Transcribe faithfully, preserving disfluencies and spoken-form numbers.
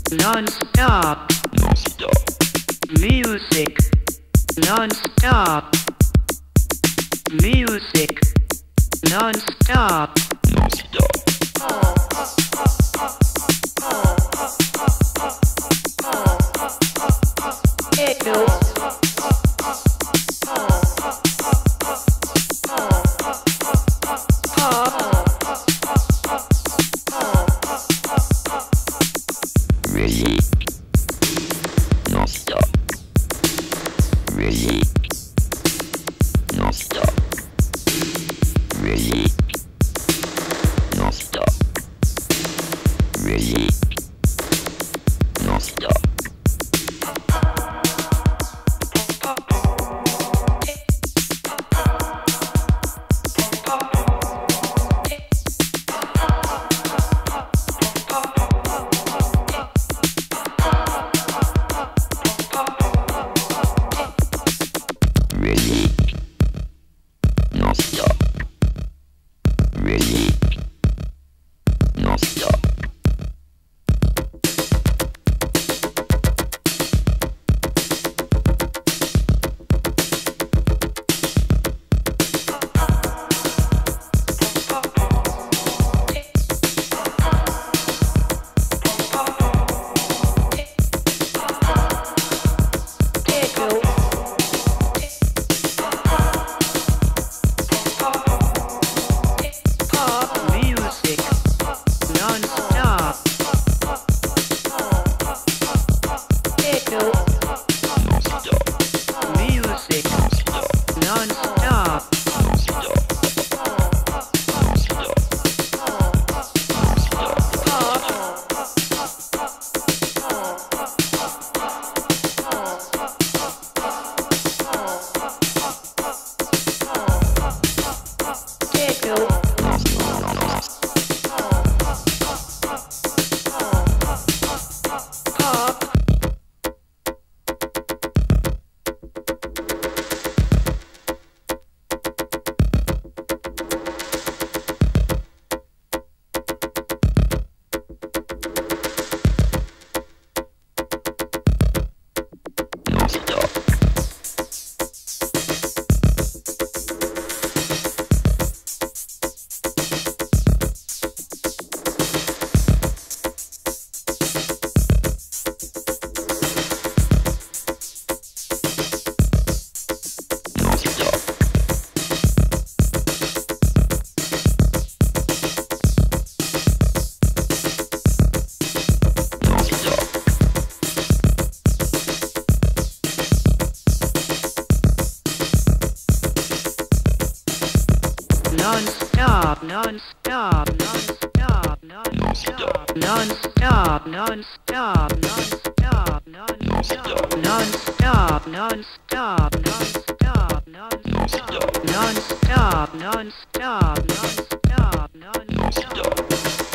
Non stop. Non stop. Music. Non stop. Music. Non stop. Non stop. Echo. Musique non stop. Musique non stop. Musique non stop. Musique non stop. Musique non stop. Musique non stop. Music. Non stop. Echo. Non stop. Music. Non stop. Non stop. Non stop. Non stop. Non Echo. Pop. Non stop. Non stop. Non stop. Non stop. Non stop. Non stop. Non stop. Non stop. Non stop. Non stop. Non stop. Non stop. Non stop. Non stop. Non stop. Non stop. Non stop. Non stop. Non stop.